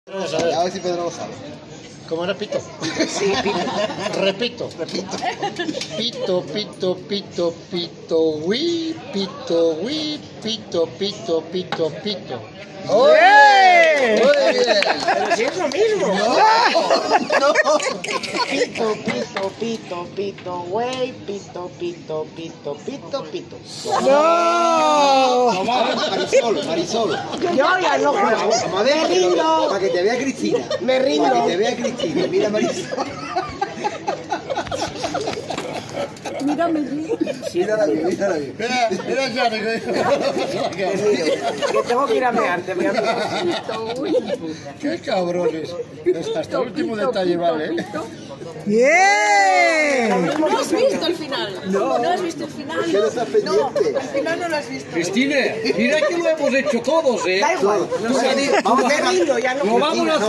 A ver si Pedro lo sabe. ¿Cómo era Pito? Sí, Pito. Repito. Pito, pito, pito, pito, wi, pito, pito, pito, pito. ¡Oye! Muy bien. Pero si es lo mismo. No. Pito, pito, pito, pito, güey, pito, pito, pito, pito, pito. No, Marisol. Yo ya no juego. Me rindo. Para que te vea Cristina. Me rindo. Para que te vea Cristina. Mira Marisol. Mírame bien. Mírala bien, mírala bien. Mira, Johnny, Que tengo que ir a mearte, voy a mear. qué cabrones. Hasta el último detalle, ¿vale? ¡Bien! ¿No has visto el final? No. ¿No has visto el final? ¿Por qué no estás pendiente? Al final no lo has visto. Cristina, mira que lo hemos hecho todos, ¿eh? Da igual. Vamos a Me rindo, ya no. Lo vamos a